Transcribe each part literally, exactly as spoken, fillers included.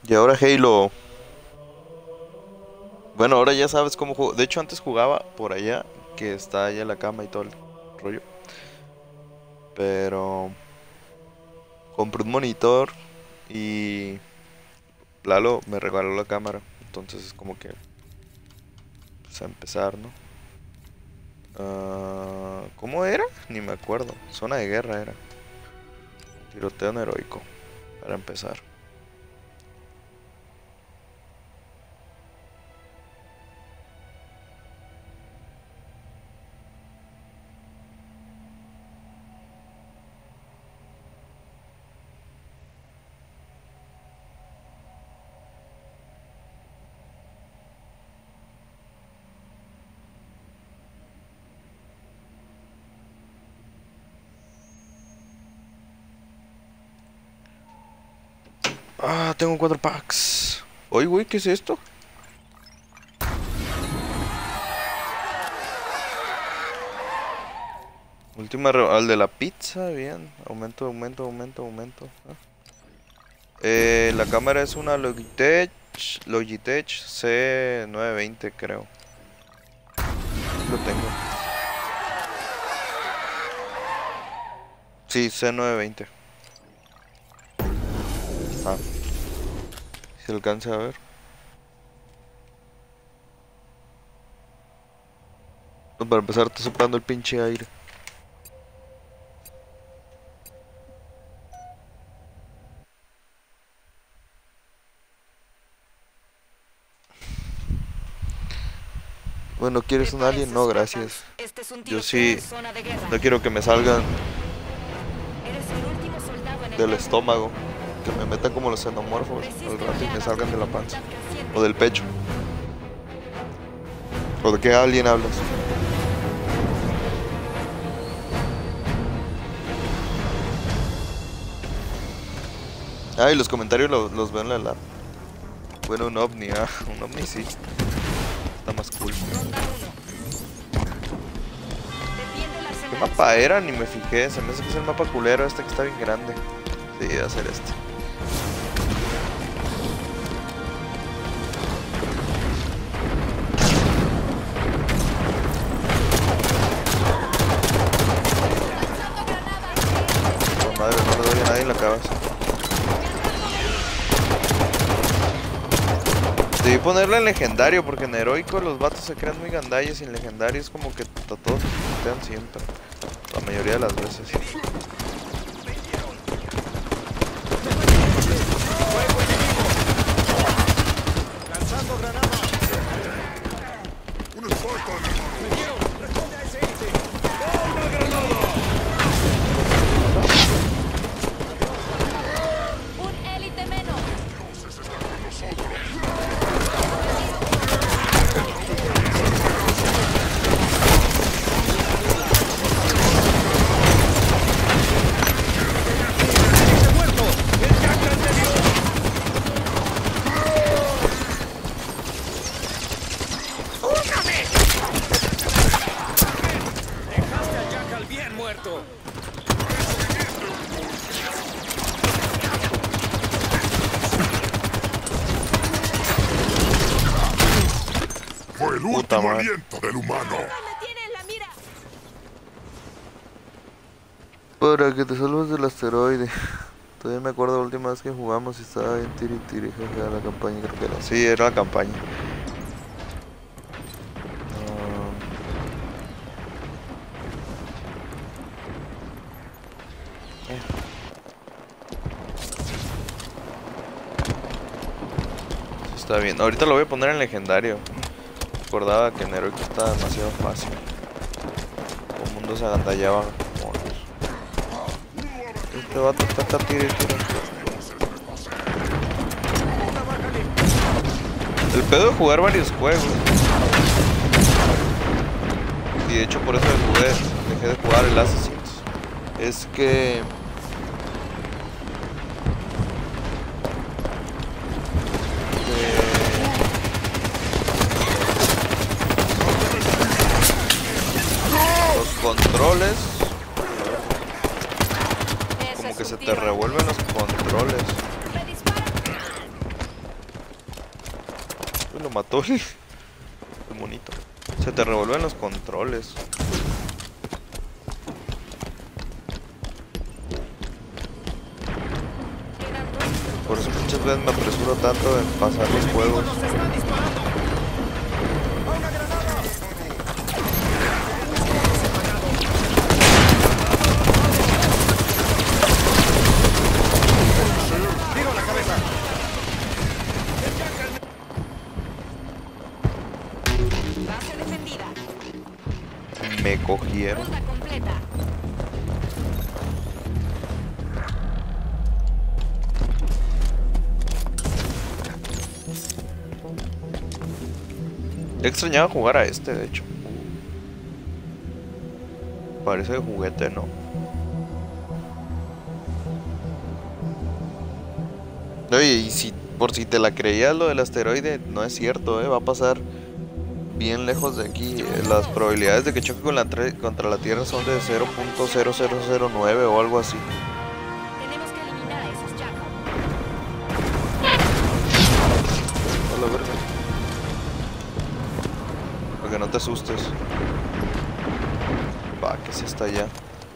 Y ahora Halo. Bueno, ahora ya sabes cómo juego. De hecho, antes jugaba por allá, que está allá la cama y todo el rollo. Pero compré un monitor y Lalo me regaló la cámara. Entonces es como que, pues a empezar, ¿no? Ah, ¿cómo era? Ni me acuerdo. Zona de guerra era. Tiroteo en heroico. Para empezar. Ah, tengo cuatro packs. Oye, güey, ¿qué es esto? Última re- al de la pizza, bien. Aumento, aumento, aumento, aumento. Ah. Eh, la cámara es una Logitech, Logitech C novecientos veinte, creo. Lo tengo. Sí, C novecientos veinte. Ah, si se alcanza a ver. No, para empezar, está soplando el pinche aire. Bueno, ¿quieres un alien? No, gracias. Este es un Yo tiroteo sí, en zona de guerra. no quiero que me salgan Eres el último soldado en el del campo. estómago. Que me metan como los xenomorfos al rato y me salgan de la panza. O del pecho. ¿O de qué alien hablas? Ah, y los comentarios lo- los veo en la lab. Bueno, un ovni, ah, un ovni sí. Está más cool. Ronda uno. Defiende el ¿Qué arsenal. mapa era? Ni me fijé. Se me hace que es el mapa culero este que está bien grande. Sí, va a ser este. Oh, madre, no le doy a nadie en la cabeza. Debí ponerle en legendario porque en heroico los vatos se crean muy gandallas y en legendario es como que a todos se putean siempre. La mayoría de las veces. Lanzando granada. Un escolta. Me dieron. Responde a ese ente. ¡Una granada! Un élite menos. ¡Muerto! ¡El Jack anterior! Dejaste al Jackal bien muerto. Fue el Puta último madre. aliento del humano. Me tiene en la mira. Para que te salves del asteroide. Todavía me acuerdo la última vez que jugamos y estaba bien tiri tiri, jaja, la campaña creo que era. Sí, era la campaña. Ah, eh. Sí, está bien. Ahorita lo voy a poner en legendario. Recordaba que en heroico está demasiado fácil. Todo el mundo se agandallaba. Monos. Este vato está acá tiri tiri. El pedo de jugar varios juegos. Y de hecho por eso jugué, dejé de jugar el Assassins. Es que eh, los controles, Eso como es que un se te tiro. revuelven los controles. Me dispara. Uy, lo mató el, el monito. Se te revuelven los controles. Por eso muchas veces me apresuro tanto en pasar los juegos. ¡Nos están disparando! ¡A una granada! ¡Tiro a la cabeza! Base defendida. Me cogieron. Ronda completa. Ya extrañaba jugar a este, de hecho. Parece de juguete, ¿no? Oye, y si por si te la creías lo del asteroide, no es cierto, ¿eh? Va a pasar bien lejos de aquí. Eh, Las probabilidades de que choque con la tre- contra la Tierra son de cero punto cero cero cero nueve o algo así. Tenemos que eliminar a esos Jackal. A la verga. Para que no te asustes. Va, que sí está allá.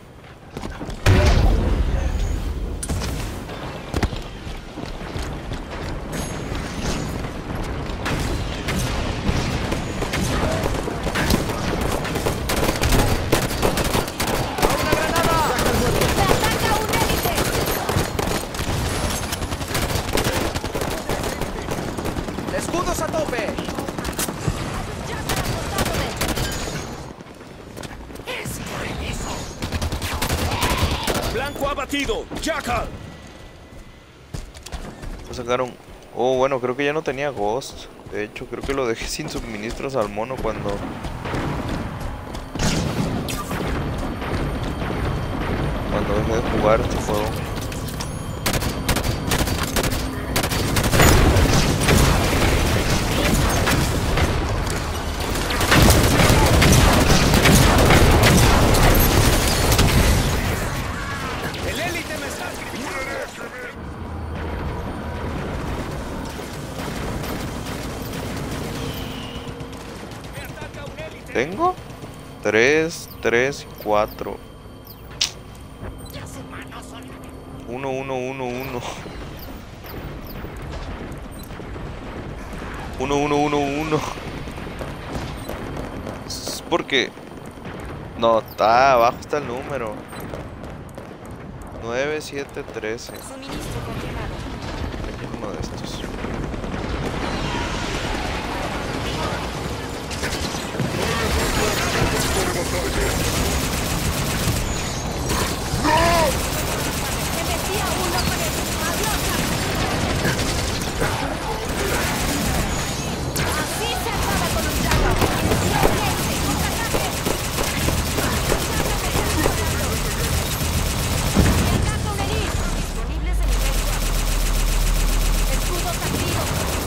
¡Ataca un élite! ¡Escudos a tope! Jackal aportándome. ¡Blanco abatido! ¡Jackal! Me sacaron. Oh, bueno, creo que ya no tenía Ghost. De hecho, creo que lo dejé sin suministros al mono cuando. Cuando dejé de jugar este juego. ¡El élite me está... ¡Me ataca un élite! ¿Tengo? tres, tres y cuatro. uno, uno, uno, uno. uno, uno, uno, uno. Es porque. No, está abajo está el número. nueve, siete, trece. Suministro confirmado. Aquí es uno de estos. ¡Me metí a uno con el así se acaba con un Jackal. ¡Gente, contraataque! ¡Me ataca un elite! Disponibles en nivel cuatro. Escudos activos.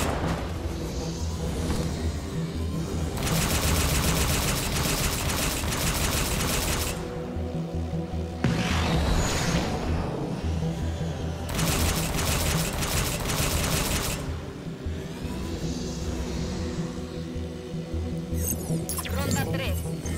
Ronda tres.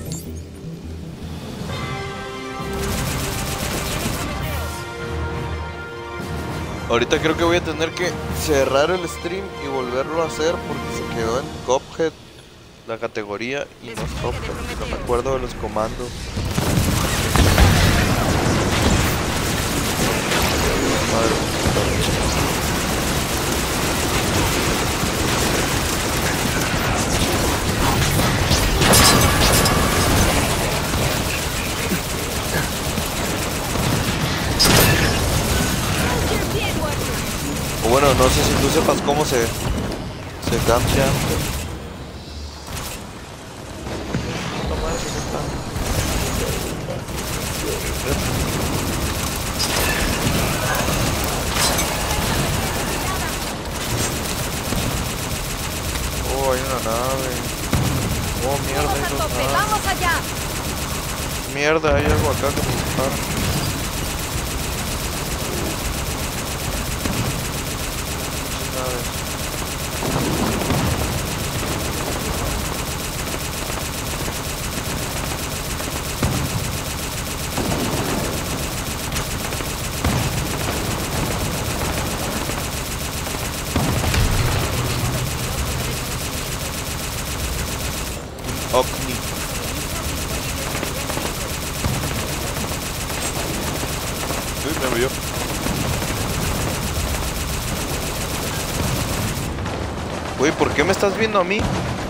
Ahorita creo que voy a tener que cerrar el stream y volverlo a hacer porque se quedó en Cuphead la categoría y no es Cuphead. No me acuerdo de los comandos. Madre mía. O bueno, no sé si tú sepas cómo se se cambia. Puta madre, ¿qué está? Oh, hay una nave. Oh, mierda, hay Vamos a dos tope, naves. vamos allá. Mierda, hay algo acá que me dispara. Naves. Ocni. Uy, me vio. Uy, ¿por qué me estás viendo a mí?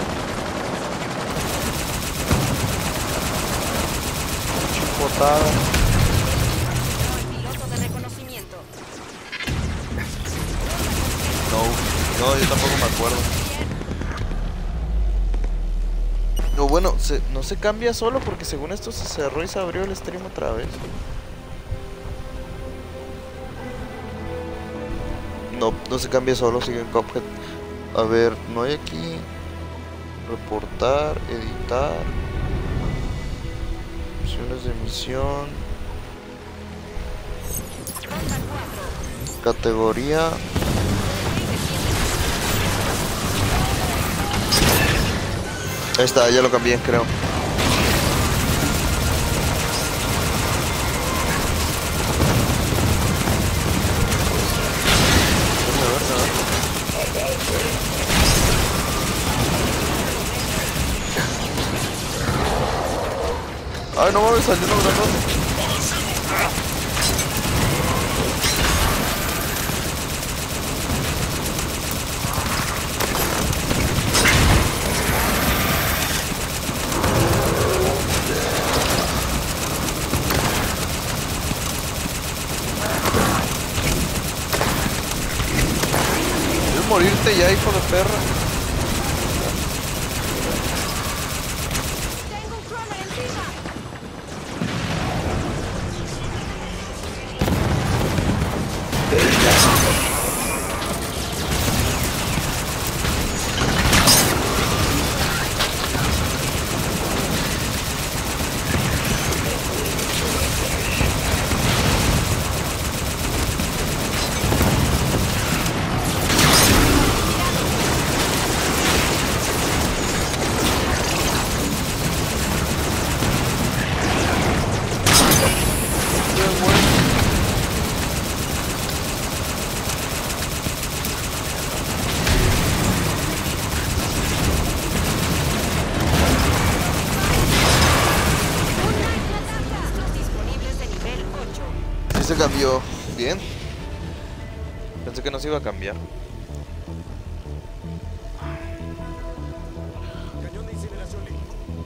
Chipotada. Piloto de reconocimiento. No, no, yo tampoco me acuerdo. No, bueno, se, no se cambia solo porque según esto se cerró y se abrió el stream otra vez. No, no se cambia solo, sigue en Cuphead. A ver, no hay aquí. Reportar, editar. Opciones de emisión. Ronda cuatro. Categoría. Ahí está, ya lo cambié, creo. Ay, no mames, salió un grandote. ¿Quieres morirte ya, hijo de perra? Tengo un crawler encima. Disponibles de nivel ocho. Sí se cambió. Bien. Pensé que no se iba a cambiar. Cañón de incineración líquida.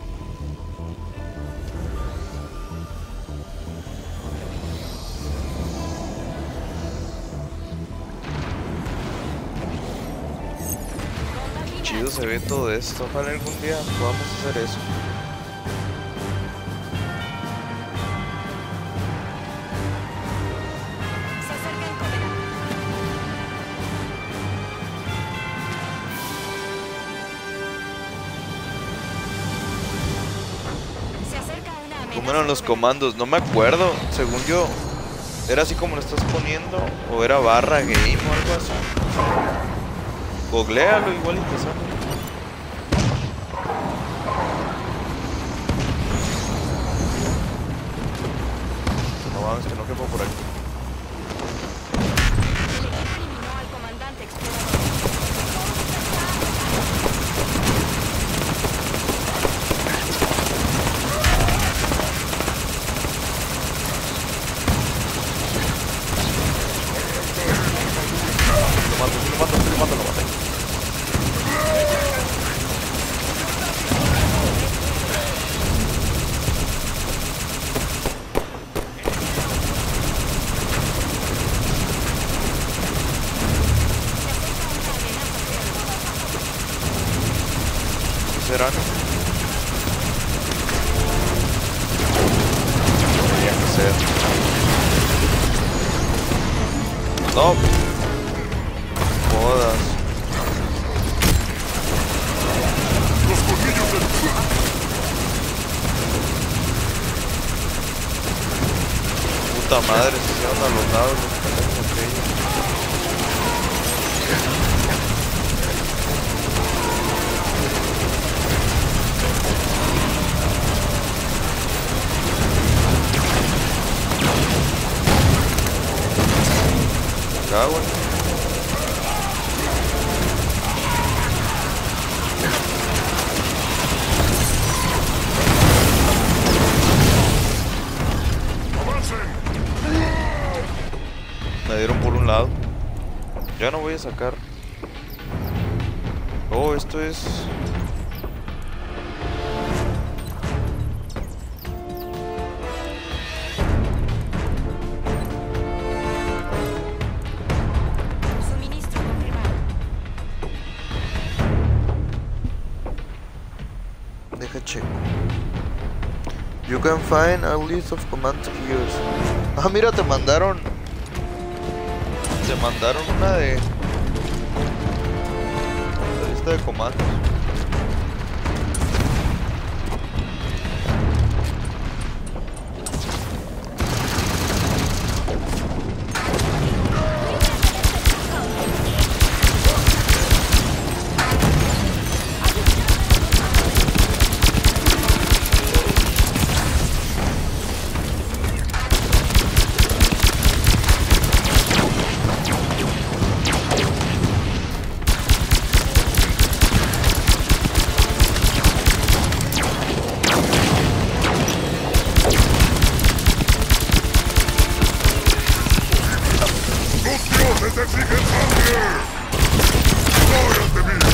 Ronda final. Chido se ve todo esto. Ojalá algún día podamos hacer eso. Se acerca el Covenant. Se acerca una amenaza. ¿Cómo eran los Covenant. comandos? No me acuerdo. Según yo, ¿era así como lo estás poniendo? ¿O era barra game o algo así? Googlealo igual y te sale. No vamos, que no quepo por aquí. El equipo eliminó al comandante explorador. Lo mato, lo mato, lo mato, lo mato. ¿Qué serán? Tenía que ser. No. Jodas. Los colmillos del fuego. Puta madre, se hicieron a los lados los pendejos aquellos. Acá, güey. Ya no voy a sacar. Oh, esto es... Suministro confirmado. Deja checo. You can find a list of commands here. Ah, mira, te mandaron... Te mandaron una de... La lista de comandos. ¡Los dioses exigen sangre! ¡Ahora ante mí!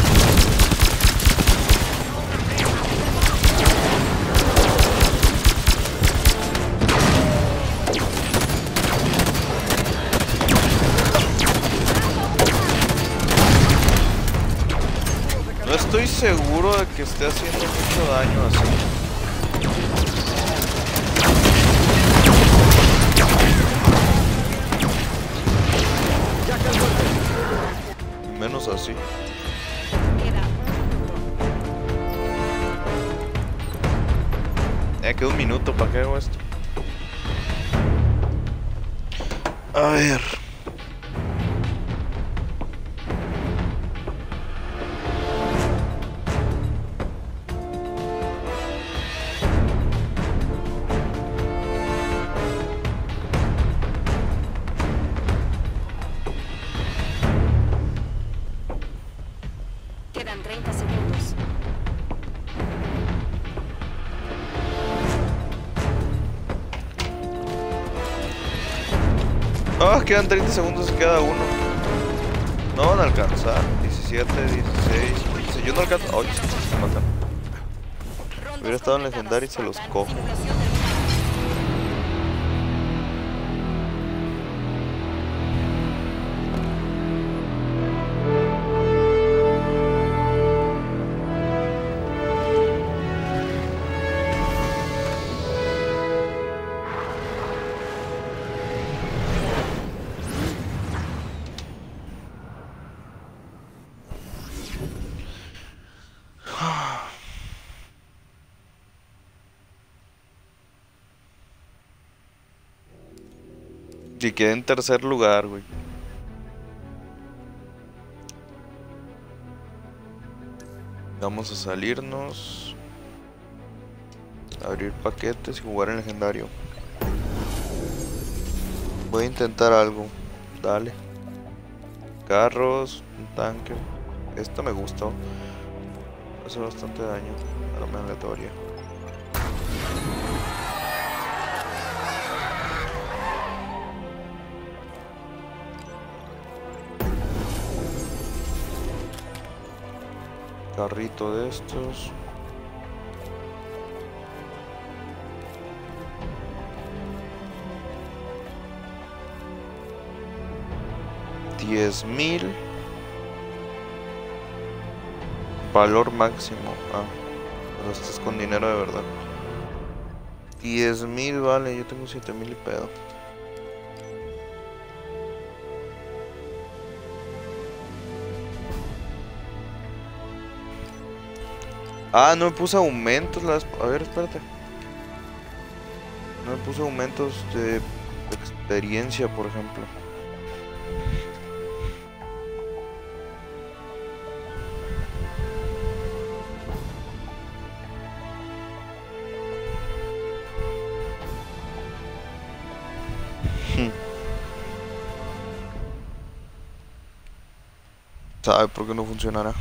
No estoy seguro de que esté haciendo mucho daño así. Y menos así. Queda un minuto. Eh, queda un minuto, ¿para qué hago esto? A ver. Quedan treinta segundos. Ah, quedan treinta segundos cada uno. No van a alcanzar. diecisiete, dieciséis, quince. Yo no alcanzo. Ay, se matan. Rondas Hubiera estado en completadas. legendario y se los Faltan cojo. simulación del- Y quedé en tercer lugar, güey. Vamos a salirnos. Abrir paquetes y jugar en legendario. Voy a intentar algo. Dale. Carros, un tanque. Esto me gustó. Hace bastante daño. Arma aleatoria. Carrito de estos. Diez mil. Valor máximo. Ah, pero esto es con dinero de verdad. Diez mil, vale, yo tengo siete mil y pedo. Ah, no me puse aumentos las... A ver, espérate. No me puse aumentos de experiencia, por ejemplo. ¿Sabe por qué no funcionará?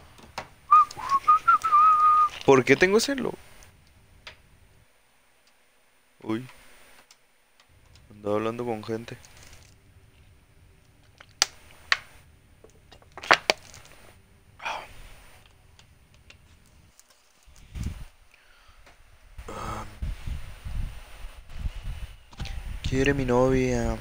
¿Por qué tengo ese logo? hablando con gente. Quiere mi novia.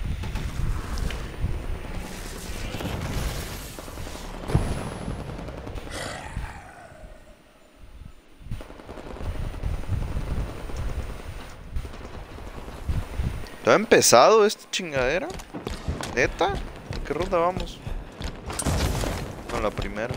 ¿Está empezado esta chingadera? ¿Neta? ¿En qué ronda vamos? No, la primera.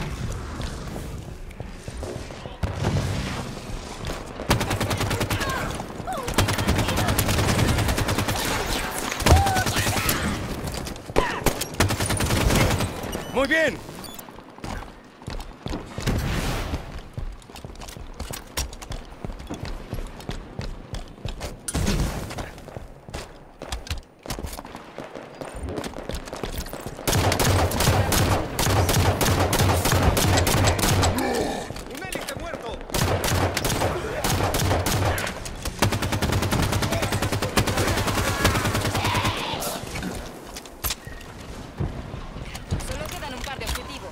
Muy bien. Un élite muerto. Solo quedan un par de objetivos.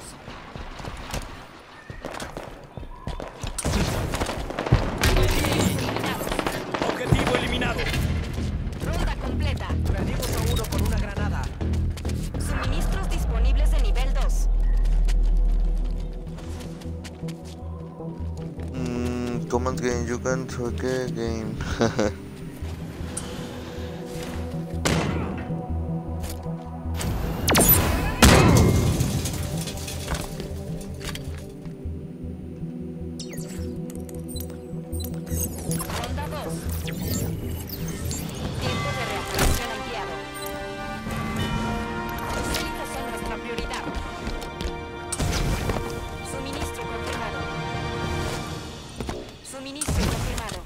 Objetivo eliminado. Ronda completa. Perdimos a uno con una granada. Suministros disponibles de nivel dos. Mmm, command game, you can talk a game. Ronda dos. Tiempo de reaparición ampliado. Los élites son nuestra prioridad. Suministro confirmado. Suministro confirmado.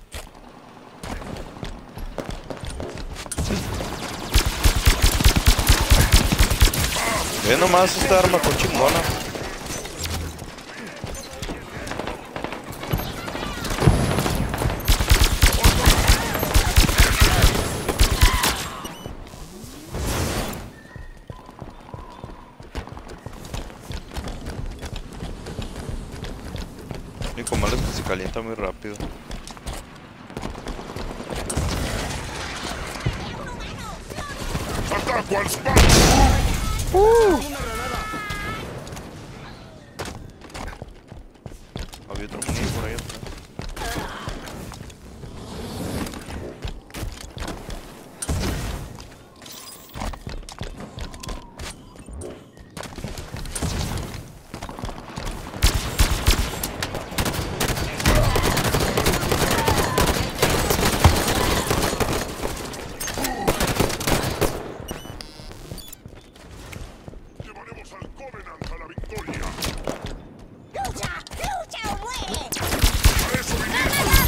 Ve nomás esta arma con chingona. Lo único malo es que se calienta muy rápido. ¡Ataco al spam! Había otro muñeco por ahí atrás. Llevaremos al Covenant a la victoria. ¡Lucha! ¡Lucha o muere! ¡A eso vinimos!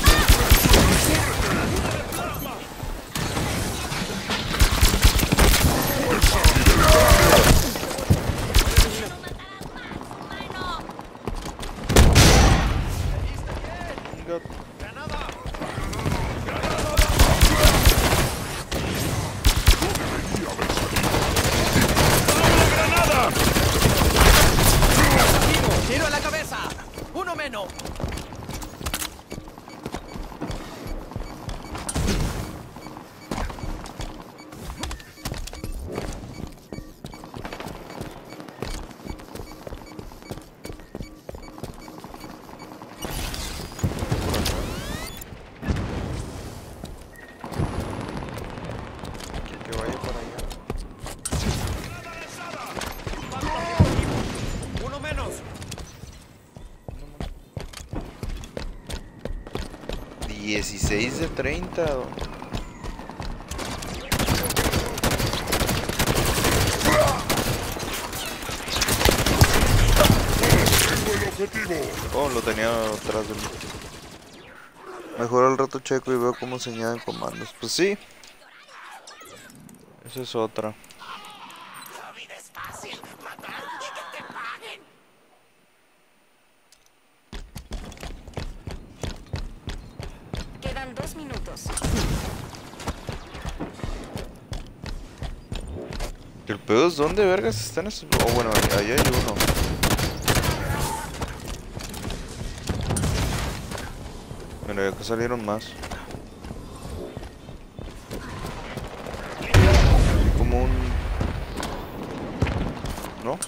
¡Tiro a la cabeza! ¡Uno menos! Que, que vaya para allá. ¡Uno menos! dieciséis de treinta. ¡Tengo el objetivo! Oh, lo tenía atrás de mí. Mejor al rato checo y veo cómo se añaden comandos. Pues sí. Esa es otra. Quedan dos minutos. El pedo es dónde vergas están esos. Oh, bueno, ahí hay uno. Mira, acá salieron más. Como un... ¿No?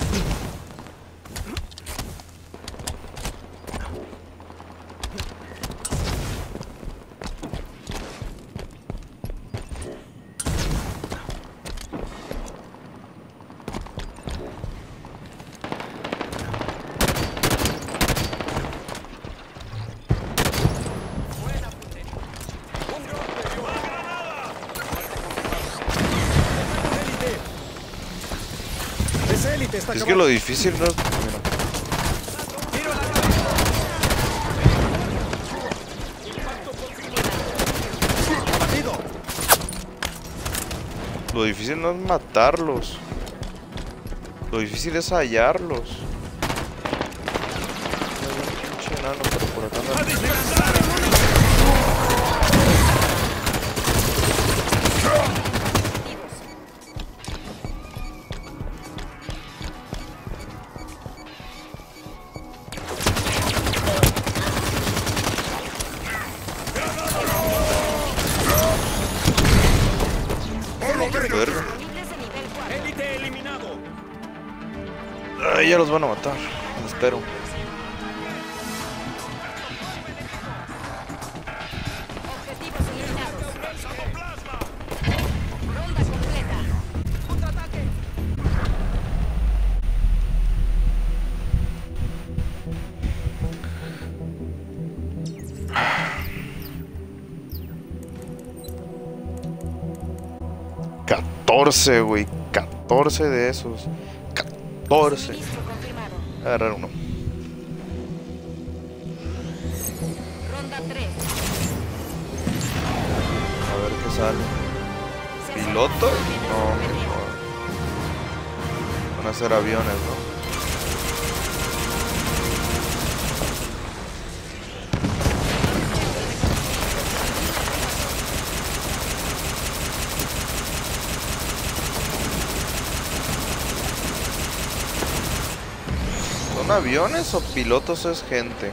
Está Es que lo difícil no es... Mira. Lo difícil no es matarlos. Lo difícil es hallarlos. Pinche enano, pero por acá no. Verga. Élite eliminado. Ay, ya los van a matar. Espero. Objetivos eliminados. Ronda completa. Contraataque. catorce, güey. catorce de esos. catorce. Suministro confirmado. Agarrar uno. Ronda tres. A ver qué sale. ¿Piloto? No, no. Van a ser aviones, ¿no? ¿Son aviones o pilotos es gente?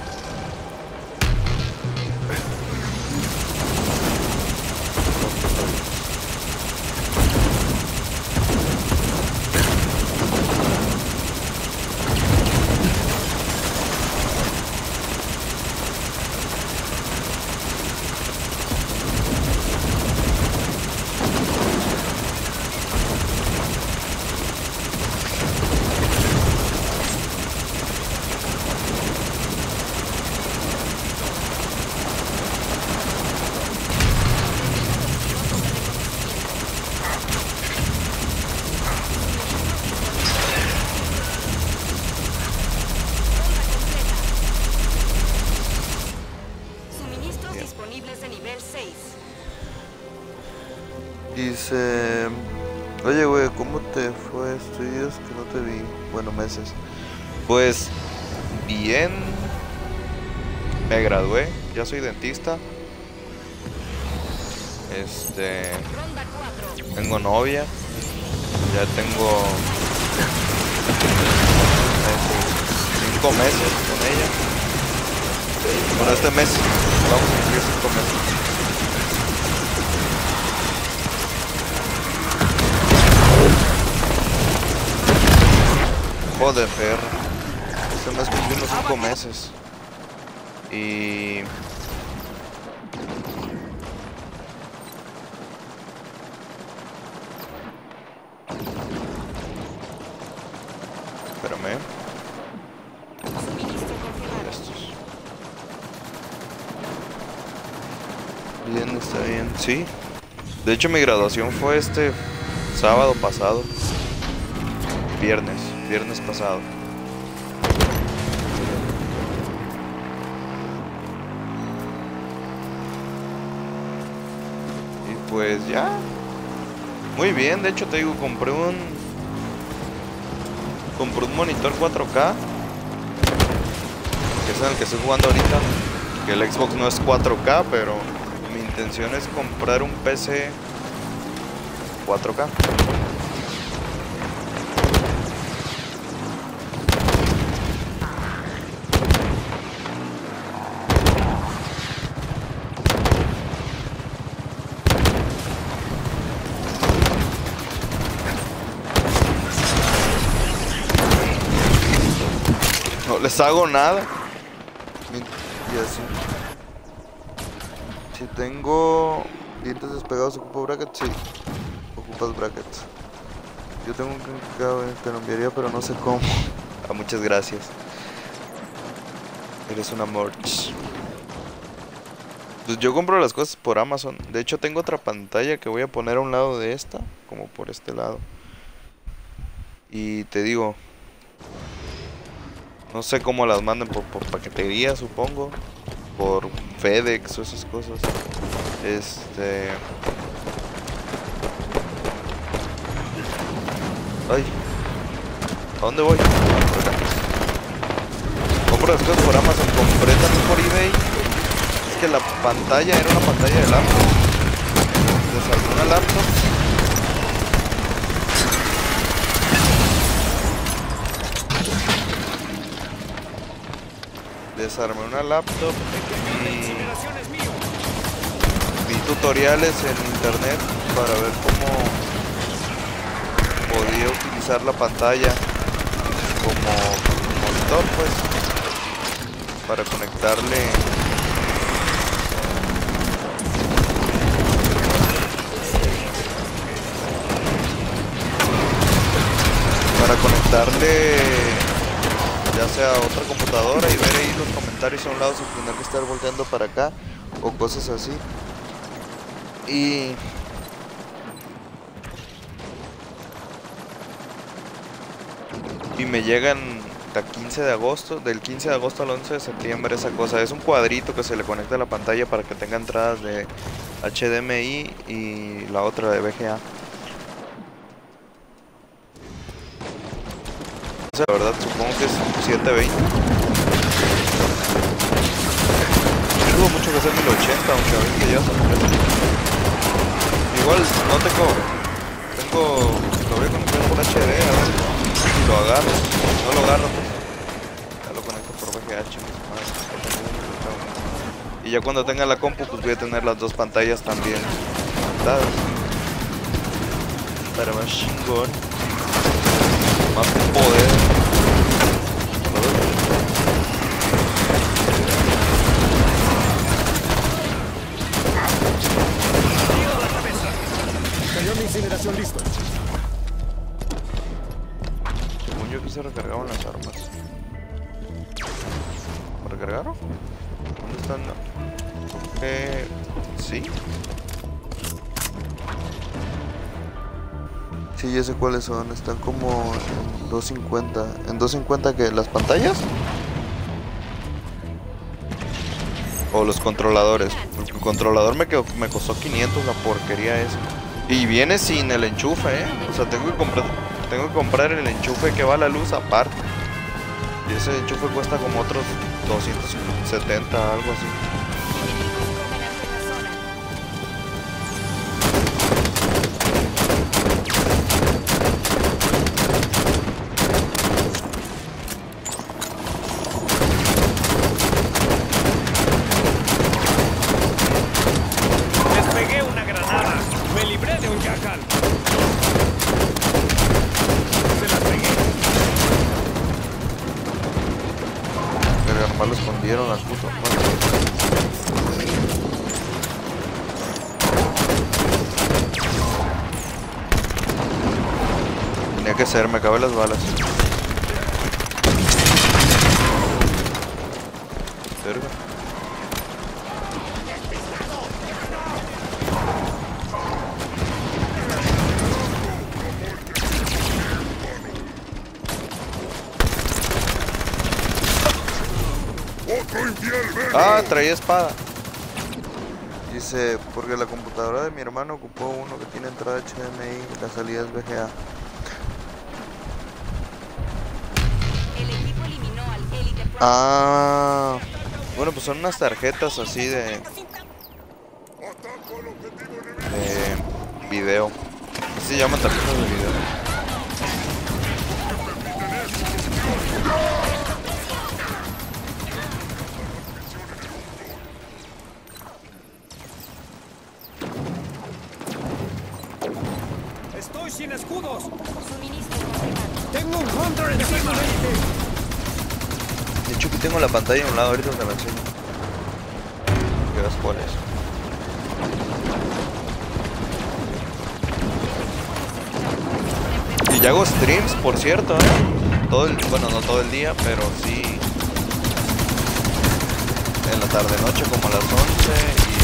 Suministros disponibles de nivel seis. Dice... Oye, güey, ¿cómo te fue estos días que no te vi? Bueno, meses. Pues... Bien. Me gradué. Ya soy dentista. Este... Ronda cuatro. Tengo novia. Ya tengo... Cinco meses con ella. Bueno, este mes vamos a cumplir cinco meses. Joder, perro. Este mes cumplimos cinco meses. Y... Espérame. Suministro confirmado. Estos. Bien, está bien. Sí. De hecho, mi graduación fue este sábado pasado. Viernes. Viernes pasado. Y pues ya. Muy bien. De hecho, te digo, compré un... Compré un monitor cuatro K. Que es en el que estoy jugando ahorita. Que el Xbox no es cuatro K, pero mi intención es comprar un P C cuatro K. No les hago nada. Y así. Si tengo dientes despegados, ¿ocupo bracket? Sí. Ocupas bracket. Yo tengo un que te lo enviaría, pero no sé cómo. Ah, muchas gracias. Eres una morch. Pues yo compro las cosas por Amazon. De hecho tengo otra pantalla que voy a poner a un lado de esta, como por este lado. Y te digo, no sé cómo las manden, por, por paquetería supongo, por FedEx o esas cosas. Este... Ay, ¿a dónde voy? Por acá. Compro las cosas por Amazon, compré también por eBay. Es que la pantalla era una pantalla de laptop. Desarmé una laptop. Desarmé una laptop y vi tutoriales en internet para ver cómo podía utilizar la pantalla como monitor, pues, para conectarle para conectarle ya sea a otra computadora y ver ahí los comentarios a un lado sin tener que estar volteando para acá o cosas así. Y y me llegan el quince de agosto, del quince de agosto al once de septiembre esa cosa. Es un cuadrito que se le conecta a la pantalla para que tenga entradas de H D M I y la otra de V G A. La verdad supongo que es setecientos veinte. Dudo mucho que sea mil ochenta, aunque a veces que ya son. Igual no tengo, tengo, lo voy a conectar por H D, a ver si lo agarro. No lo agarro, pues ya lo conecto por V G H. Y ya cuando tenga la compu, pues voy a tener las dos pantallas también conectadas. Para más chingón, más poder. Incineración listo. Según yo aquí se recargaban las armas. ¿Me recargaron? ¿Dónde están? Eh, sí. Sí, ya sé cuáles son. Están como en dos cincuenta. ¿En dos cincuenta qué? ¿Las pantallas? O los controladores. Porque el controlador me, quedó, me costó quinientos la porquería esa. Y viene sin el enchufe, ¿eh? O sea, tengo que comprar, tengo que comprar el enchufe que va a la luz aparte. Y ese enchufe cuesta como otros doscientos setenta, algo así. Nomás lo escondieron al puto. Tenía que ser, me acabé las balas. Verga. Ah, traía espada. Dice, porque la computadora de mi hermano ocupó uno que tiene entrada H D M I y la salida es V G A. El equipo eliminó al Elite Pro. Ah, bueno, pues son unas tarjetas así de de video. Así se llaman tarjetas de video. Estoy sin escudos. Suministro cargado. Tengo un Hunter encima de mí. De hecho aquí tengo la pantalla a un lado, ahorita te la enseño. Que veas cuál es. Y ya hago streams, por cierto, ¿eh? Todo el, bueno, no todo el día, pero sí en la tarde noche como a las once y